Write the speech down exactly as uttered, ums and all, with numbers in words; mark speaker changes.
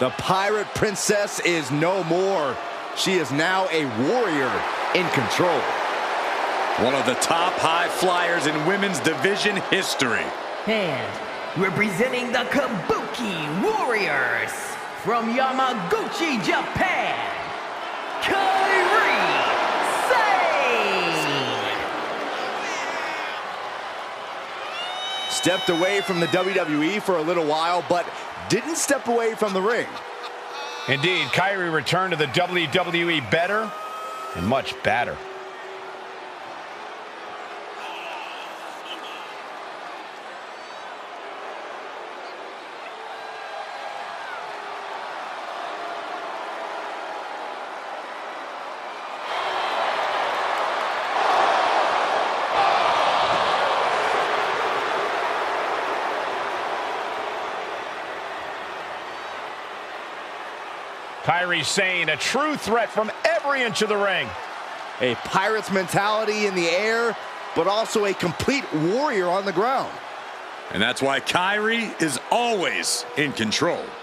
Speaker 1: The Pirate Princess is no more. She is now a warrior in control.
Speaker 2: One of the top high flyers in women's division history.
Speaker 3: And representing the Kabuki Warriors from Yamaguchi, Japan, Kairi Sane.
Speaker 1: Stepped away from the W W E for a little while, but didn't step away from the ring.
Speaker 4: Indeed, Kairi returned to the W W E better and much badder. Kairi Sane, a true threat from every inch of the ring.
Speaker 1: A Pirate's mentality in the air, but also a complete warrior on the ground.
Speaker 2: And that's why Kairi is always in control.